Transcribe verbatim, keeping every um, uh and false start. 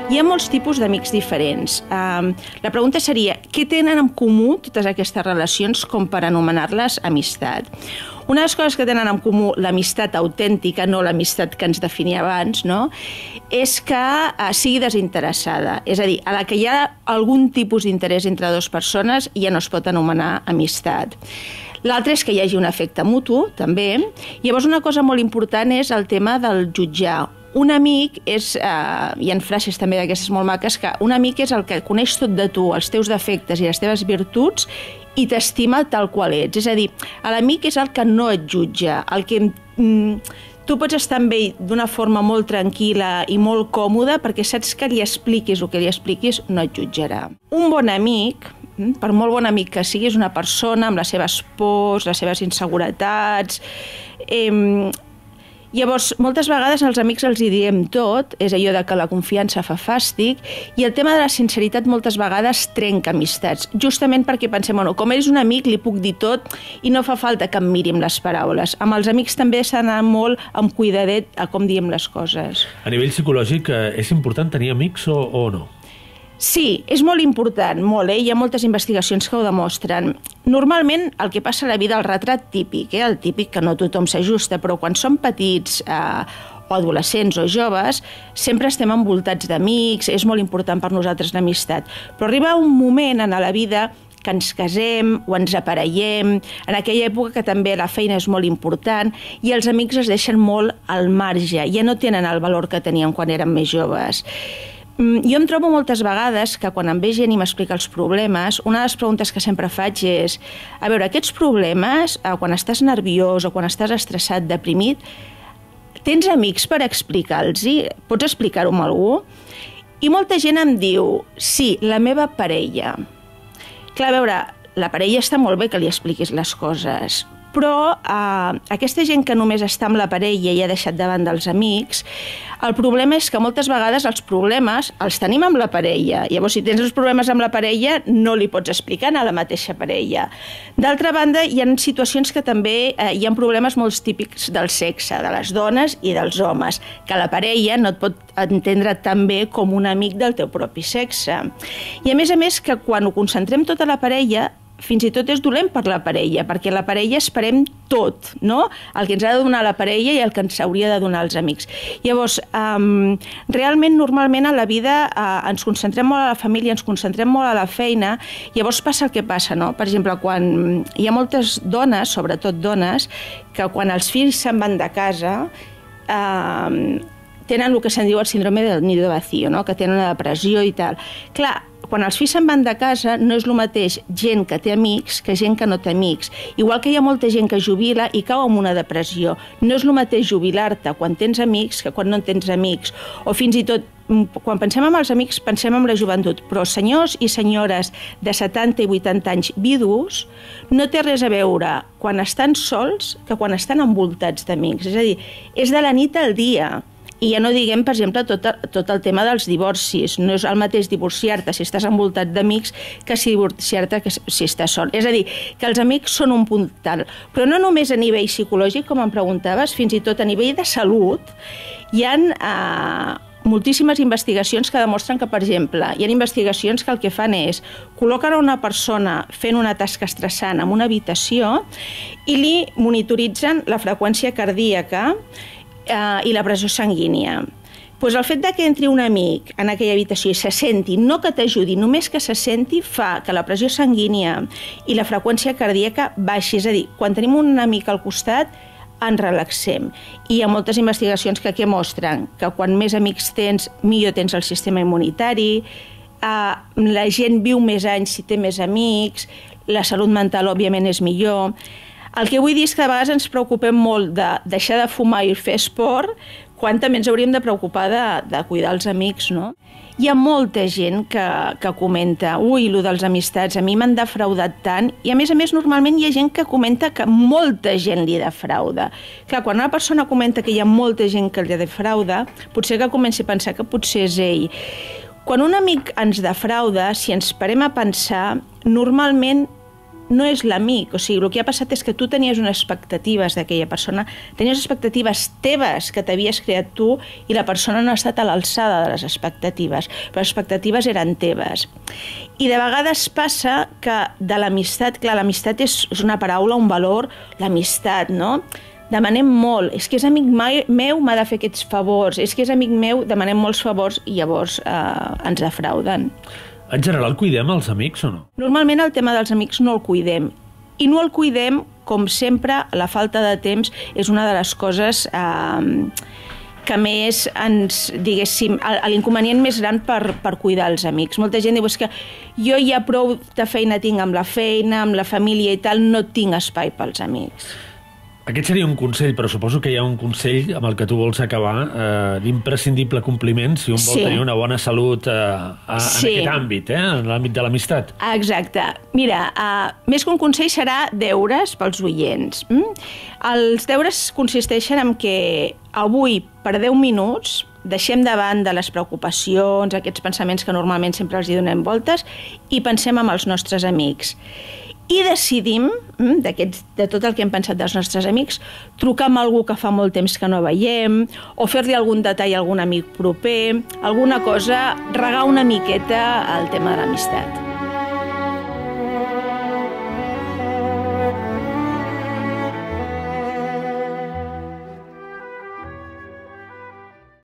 Hi ha molts tipus d'amics diferents. Uh, la pregunta seria, què tenen en comú totes aquestes relacions com per anomenar-les amistat? Una de les coses que tenen en comú l'amistat autèntica, no l'amistat que ens definia abans, no? És que uh, sigui desinteressada. És a dir, a la que hi ha algun tipus d'interès entre dues persones ja no es pot anomenar amistat. L'altre és que hi hagi un afecte mutu, també. Llavors, una cosa molt important és el tema del jutjar. Un amic és, eh, hi ha frases també d'aquestes molt maques, que un amic és el que coneix tot de tu, els teus defectes i les teves virtuts, i t'estima tal qual ets. És a dir, l'amic és el que no et jutja, el que mm, tu pots estar amb ell d'una forma molt tranquil·la i molt còmoda perquè saps que li expliquis el que li expliquis no et jutjarà. Un bon amic, per molt bon amic que sigui, és una persona amb les seves pors, les seves inseguretats. Eh, Llavors, moltes vegades als amics els hi diem tot, és allò de que la confiança fa fàstic, i el tema de la sinceritat moltes vegades trenca amistats, justament perquè pensem, bueno, com eres un amic li puc dir tot i no fa falta que em miri amb les paraules. Amb els amics també s'ha d'anar molt amb cuidadet a com diem les coses. A nivell psicològic, és important tenir amics o, o no? Sí, és molt important, molt, eh? Hi ha moltes investigacions que ho demostren. Normalment el que passa a la vida, el retrat típic, eh? El típic que no tothom s'ajusta, però quan som petits eh, o adolescents o joves, sempre estem envoltats d'amics, és molt important per nosaltres l'amistat. Però arriba un moment en la vida que ens casem o ens aparellem, en aquella època que també la feina és molt important i els amics es deixen molt al marge, ja no tenen el valor que tenien quan eren més joves. Jo em trobo moltes vegades que quan em ve gent i m'explica els problemes, una de les preguntes que sempre faig és, a veure, aquests problemes, quan estàs nerviós o quan estàs estressat, deprimit, tens amics per explicar-los? Pots explicar-ho amb algú? I molta gent em diu, sí, la meva parella. Clar, a veure, la parella està molt bé que li expliquis les coses, però eh, aquesta gent que només està amb la parella i ha deixat de banda els amics, el problema és que moltes vegades els problemes els tenim amb la parella. Llavors, si tens els problemes amb la parella, no li pots explicar a la mateixa parella. D'altra banda, hi ha situacions que també eh, hi ha problemes molt típics del sexe, de les dones i dels homes, que la parella no et pot entendre tan bé com un amic del teu propi sexe. I a més a més que quan ho concentrem tot a la parella, fins i tot és dolent per la parella, perquè la parella esperem tot, no? El que ens ha de donar la parella i el que ens hauria de donar els amics. Llavors, um, realment, normalment a la vida uh, ens concentrem molt a la família, ens concentrem molt a la feina, llavors passa el que passa, no? Per exemple, quan hi ha moltes dones, sobretot dones, que quan els fills se'n van de casa, uh, tenen el que se'n diu el síndrome del nido vacío, no? Que tenen una depressió i tal. Clar, quan els fills se'n van de casa no és el mateix gent que té amics que gent que no té amics. Igual que hi ha molta gent que jubila i cau en una depressió. No és el mateix jubilar-te quan tens amics que quan no tens amics. O fins i tot, quan pensem en els amics, pensem en la joventut. Però senyors i senyores de setanta i vuitanta anys vidus no té res a veure quan estan sols que quan estan envoltats d'amics. És a dir, és de la nit al dia. I ja no diguem, per exemple, tot, tot el tema dels divorcis. No és el mateix divorciar-te si estàs envoltat d'amics que si divorciar-te si estàs sol. És a dir, que els amics són un puntal. Però no només a nivell psicològic, com em preguntaves, fins i tot a nivell de salut, hi ha eh, moltíssimes investigacions que demostren que, per exemple, hi ha investigacions que el que fan és col·loquen a una persona fent una tasca estressant en una habitació i li monitoritzen la freqüència cardíaca Uh, i la pressió sanguínia. Pues el fet de que entri un amic en aquella habitació i se senti, no que t'ajudi, només que se senti, fa que la pressió sanguínia i la freqüència cardíaca baixi. És a dir, quan tenim un amic al costat, ens relaxem. I hi ha moltes investigacions que aquí mostren que quan més amics tens, millor tens el sistema immunitari, uh, la gent viu més anys si té més amics, la salut mental, òbviament, és millor. El que vull dir és que de vegades ens preocupem molt de deixar de fumar i fer esport quan també ens hauríem de preocupar de, de cuidar els amics, no? Hi ha molta gent que, que comenta ui, allò dels amistats, a mi m'han defraudat tant, i a més a més normalment hi ha gent que comenta que molta gent li defrauda. Clar, quan una persona comenta que hi ha molta gent que li defrauda, potser que comenci a pensar que potser és ell. Quan un amic ens defrauda, si ens parem a pensar, normalment no és l'amic. O sigui, el que ha passat és que tu tenies unes expectatives d'aquella persona, tenies expectatives teves que t'havies creat tu i la persona no ha estat a l'alçada de les expectatives, però les expectatives eren teves. I de vegades passa que de l'amistat, clar, l'amistat és una paraula, un valor, l'amistat, no? Demanem molt, és que és amic meu, m'ha de fer aquests favors, és que és amic meu, demanem molts favors i llavors eh, ens defrauden. En general, cuidem els amics o no? Normalment el tema dels amics no el cuidem. I no el cuidem, com sempre, la falta de temps és una de les coses eh, que més ens, diguéssim, l'inconvenient més gran per, per cuidar els amics. Molta gent diu que jo ja prou de feina tinc amb la feina, amb la família i tal, no tinc espai pels amics. Aquest seria un consell, però suposo que hi ha un consell amb el que tu vols acabar, eh, d'imprescindible compliment si un vol sí. tenir una bona salut eh, a, sí. en aquest àmbit, eh, en l'àmbit de l'amistat. Exacte. Mira, uh, més que un consell serà deures pels oients. Mm? Els deures consisteixen en que avui, per deu minuts, deixem davant de les preocupacions, aquests pensaments que normalment sempre els hi donem voltes, i pensem en els nostres amics. I decidim, de tot el que hem pensat dels nostres amics, trucar amb algú que fa molt temps que no veiem, o fer-li algun detall a algun amic proper, alguna cosa, regar una miqueta al tema de l'amistat.